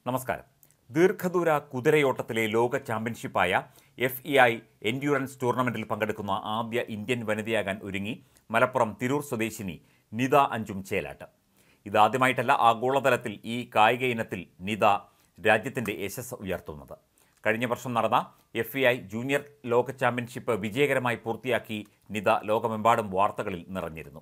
നമസ്കാരം. ദീർഘദൂര കുതിരയോട്ടത്തിലെ ലോക ചാമ്പ്യൻഷിപ്പായ FEI എൻഡ്യൂറൻസ് ടൂർണമെന്റിൽ പങ്കെടുക്കുന്ന ആദ്യ ഇന്ത്യൻ വനിതയാകാൻ ഒരുങ്ങി മലപ്പുറം തിരൂർ സ്വദേശിനി നിത അഞ്ചും ചേലാട്ട്. ഇതാദ്യമായിട്ടല്ല ആഗോളതലത്തിൽ ഈ കായിക ഇനത്തിൽ നിത രാജ്യത്തിൻ്റെ യശസ് ഉയർത്തുന്നത്. കഴിഞ്ഞ വർഷം നടന്ന FEI ജൂനിയർ ലോക ചാമ്പ്യൻഷിപ്പ് വിജയകരമായി പൂർത്തിയാക്കി നിത ലോകമെമ്പാടും വാർത്തകളിൽ നിറഞ്ഞിരുന്നു.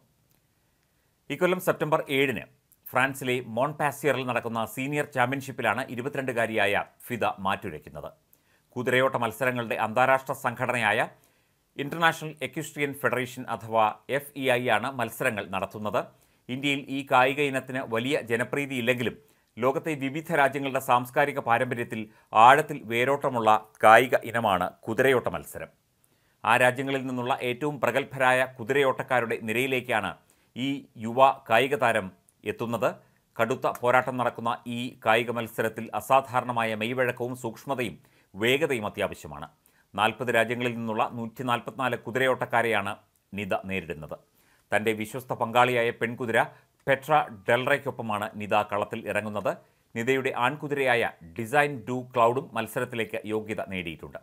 ഇക്കൊല്ലം സെപ്റ്റംബർ 7-ന് ഫ്രാൻസിലെ മോൺപാസിയറിൽ നടക്കുന്ന സീനിയർ ചാമ്പ്യൻഷിപ്പിലാണ് 22-കാരിയായ ഫിദ മാറ്റുരയ്ക്കുന്നത്. കുതിരയോട്ട മത്സരങ്ങളുടെ അന്താരാഷ്ട്ര സംഘടനയായ ഇന്റർനാഷണൽ എക്വിസ്ട്രിയൻ ഫെഡറേഷൻ അഥവാ FEI ആണ് മത്സരങ്ങൾ നടത്തുന്നത്. ഇന്ത്യയിൽ ഈ കായിക ഇനത്തിന് വലിയ ജനപ്രീതിയില്ലെങ്കിലും ലോകത്തെ വിവിധ രാജ്യങ്ങളുടെ സാംസ്കാരിക പാരമ്പര്യത്തിൽ ആഴത്തിൽ വേരോട്ടമുള്ള കായിക ഇനമാണ് കുതിരയോട്ട മത്സരം. ആ രാജ്യങ്ങളിൽ നിന്നുള്ള ഏറ്റവും പ്രഗത്ഭരായ കുതിരയോട്ടക്കാരുടെ നിരയിലേക്കാണ് ഈ യുവ കായിക താരം എത്തുന്നത്. കടുത്ത പോരാട്ടം നടക്കുന്ന ഈ കായിക മത്സരത്തിൽ അസാധാരണമായ മെയ്വഴക്കവും സൂക്ഷ്മതയും വേഗതയും അത്യാവശ്യമാണ്. 40 രാജ്യങ്ങളിൽ നിന്നുള്ള 144 കുതിരയോട്ടക്കാരെയാണ് നിത നേരിടുന്നത്. തൻ്റെ വിശ്വസ്ത പങ്കാളിയായ പെൺകുതിര പെട്ര ഡെൽറയ്ക്കൊപ്പമാണ് നിത കളത്തിൽ ഇറങ്ങുന്നത്. നിതയുടെ ആൺകുതിരയായ ഡിസൈൻ ഡു ക്ലൗഡും മത്സരത്തിലേക്ക് യോഗ്യത നേടിയിട്ടുണ്ട്.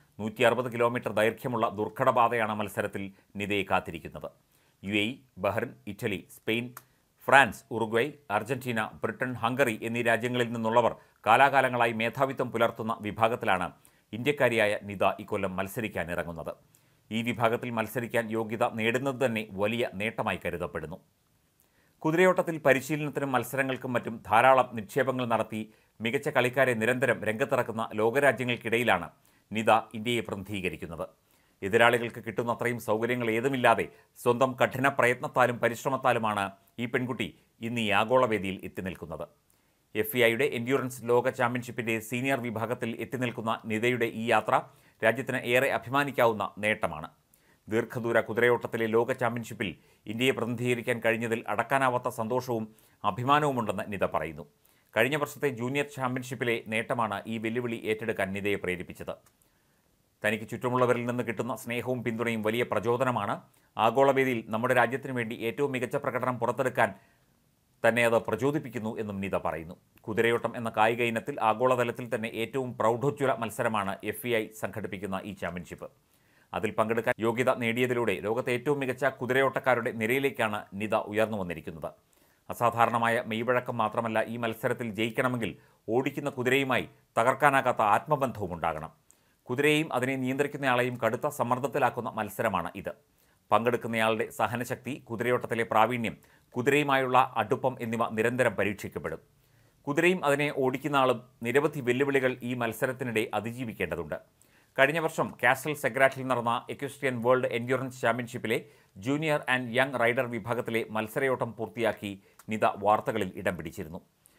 160 കിലോമീറ്റർ ദൈർഘ്യമുള്ള ദുർഘടപാതയാണ് മത്സരത്തിൽ നിതയെ കാത്തിരിക്കുന്നത്. UAE, Bahrain, Italy, Spain, France, Uruguay, Argentina, Britain, Hungary എന്നീ രാജ്യങ്ങളിൽ നിന്നുള്ളവർ കാലാകാലങ്ങളായി മേധാവിത്വം പുലർത്തുന്ന വിഭാഗത്തിലാണ് ഇന്ത്യക്കാരിയായ നിത ഇക്കൊല്ലം മത്സരിക്കാൻ ഇറങ്ങുന്നത്. ഈ വിഭാഗത്തിൽ മത്സരിക്കാൻ യോഗ്യത നേടുന്നത് തന്നെ വലിയ നേട്ടമായി കരുതപ്പെടുന്നു. കുതിരയോട്ടത്തിൽ പരിശീലനത്തിനും മത്സരങ്ങൾക്കും മറ്റും ധാരാളം നിക്ഷേപങ്ങൾ നടത്തി മികച്ച കളിക്കാരെ നിരന്തരം രംഗത്തിറക്കുന്ന ലോകരാജ്യങ്ങൾക്കിടയിലാണ് നിത ഇന്ത്യയെ പ്രതിനിധീകരിക്കുന്നത്. എതിരാളികൾക്ക് കിട്ടുന്നത്രയും സൗകര്യങ്ങൾ ഏതുമില്ലാതെ സ്വന്തം കഠിന പ്രയത്നത്താലും പരിശ്രമത്താലുമാണ് ഈ പെൺകുട്ടി ഇന്ന് ഈ ആഗോളവേദിയിൽ എത്തി നിൽക്കുന്നത്. FEIയുടെ എൻഡ്യൂറൻസ് ലോക ചാമ്പ്യൻഷിപ്പിൻ്റെ സീനിയർ വിഭാഗത്തിൽ എത്തി നിൽക്കുന്ന നിതയുടെ ഈ യാത്ര രാജ്യത്തിന് ഏറെ അഭിമാനിക്കാവുന്ന നേട്ടമാണ്. ദീർഘദൂര കുതിരയോട്ടത്തിലെ ലോക ചാമ്പ്യൻഷിപ്പിൽ ഇന്ത്യയെ പ്രതിനിധീകരിക്കാൻ കഴിഞ്ഞതിൽ അടക്കാനാവാത്ത സന്തോഷവും അഭിമാനവുമുണ്ടെന്ന് നിത പറയുന്നു. കഴിഞ്ഞ വർഷത്തെ ജൂനിയർ ചാമ്പ്യൻഷിപ്പിലെ നേട്ടമാണ് ഈ വെല്ലുവിളി ഏറ്റെടുക്കാൻ നിതയെ പ്രേരിപ്പിച്ചത്. തനിക്ക് ചുറ്റുമുള്ളവരിൽ നിന്ന് കിട്ടുന്ന സ്നേഹവും പിന്തുണയും വലിയ പ്രചോദനമാണ്. ആഗോളവേദിയിൽ നമ്മുടെ രാജ്യത്തിന് വേണ്ടി ഏറ്റവും മികച്ച പ്രകടനം പുറത്തെടുക്കാൻ തന്നെ അത് പ്രചോദിപ്പിക്കുന്നു എന്നും നിത പറയുന്നു. കുതിരയോട്ടം എന്ന കായിക ഇനത്തിൽ ആഗോളതലത്തിൽ തന്നെ ഏറ്റവും പ്രൗഢോജ്വല മത്സരമാണ് FEI സംഘടിപ്പിക്കുന്ന ഈ ചാമ്പ്യൻഷിപ്പ്. അതിൽ പങ്കെടുക്കാൻ യോഗ്യത നേടിയതിലൂടെ ലോകത്തെ ഏറ്റവും മികച്ച കുതിരയോട്ടക്കാരുടെ നിരയിലേക്കാണ് നിത ഉയർന്നു വന്നിരിക്കുന്നത്. അസാധാരണമായ മെയ്വഴക്കം മാത്രമല്ല, ഈ മത്സരത്തിൽ ജയിക്കണമെങ്കിൽ ഓടിക്കുന്ന കുതിരയുമായി തകർക്കാനാകാത്ത ആത്മബന്ധവും ഉണ്ടാകണം. കുതിരയെയും അതിനെ നിയന്ത്രിക്കുന്നയാളെയും കടുത്ത സമ്മർദ്ദത്തിലാക്കുന്ന മത്സരമാണ് ഇത്. പങ്കെടുക്കുന്നയാളുടെ സഹനശക്തി, കുതിരയോട്ടത്തിലെ പ്രാവീണ്യം, കുതിരയുമായുള്ള അടുപ്പം എന്നിവ നിരന്തരം പരീക്ഷിക്കപ്പെടും. കുതിരയും അതിനെ ഓടിക്കുന്ന ആളും നിരവധി വെല്ലുവിളികൾ ഈ മത്സരത്തിനിടെ അതിജീവിക്കേണ്ടതുണ്ട്. കഴിഞ്ഞ വർഷം കാസ്റ്റൽ സെഗ്രാറ്റിൽ നടന്ന എക്വിസ്ട്രിയൻ വേൾഡ് എൻഡ്യൂറൻസ് ചാമ്പ്യൻഷിപ്പിലെ ജൂനിയർ ആൻഡ് യങ് റൈഡർ വിഭാഗത്തിലെ മത്സരയോട്ടം പൂർത്തിയാക്കി നിത വാർത്തകളിൽ ഇടം പിടിച്ചിരുന്നു.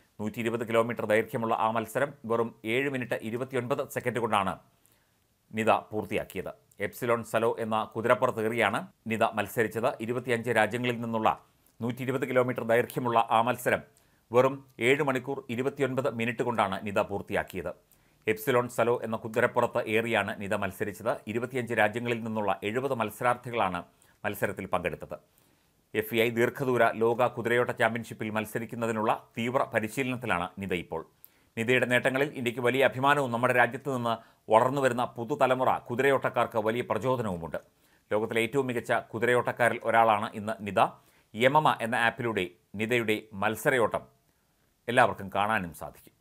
120 കിലോമീറ്റർ ദൈർഘ്യമുള്ള ആ മത്സരം വെറും 7 മിനിറ്റ് 29 സെക്കൻഡ് കൊണ്ടാണ് നിത പൂർത്തിയാക്കിയത്. എപ്സിലോൺ സലോ എന്ന കുതിരപ്പുറത്തേറിയാണ് നിത മത്സരിച്ചത്. 25 രാജ്യങ്ങളിൽ നിന്നുള്ള 120 കിലോമീറ്റർ ദൈർഘ്യമുള്ള ആ മത്സരം വെറും 7 മണിക്കൂർ 29 മിനിറ്റ് കൊണ്ടാണ് നിത പൂർത്തിയാക്കിയത്. എപ്സിലോൺ സലോ എന്ന കുതിരപ്പുറത്ത് ഏറിയാണ് നിത മത്സരിച്ചത്. 25 രാജ്യങ്ങളിൽ നിന്നുള്ള 70 മത്സരാർത്ഥികളാണ് മത്സരത്തിൽ പങ്കെടുത്തത്. FEI ദീർഘദൂര ലോക കുതിരയോട്ട ചാമ്പ്യൻഷിപ്പിൽ മത്സരിക്കുന്നതിനുള്ള തീവ്ര പരിശീലനത്തിലാണ് നിത ഇപ്പോൾ. നിതയുടെ നേട്ടങ്ങളിൽ ഇന്ത്യക്ക് വലിയ അഭിമാനവും നമ്മുടെ രാജ്യത്ത് നിന്ന് വളർന്നുവരുന്ന പുതുതലമുറ കുതിരയോട്ടക്കാർക്ക് വലിയ പ്രചോദനവുമുണ്ട്. ലോകത്തിലെ ഏറ്റവും മികച്ച കുതിരയോട്ടക്കാരിൽ ഒരാളാണ് ഇന്ന് നിത. യമമ എന്ന ആപ്പിലൂടെ നിതയുടെ മത്സരയോട്ടം എല്ലാവർക്കും കാണാനും സാധിക്കും.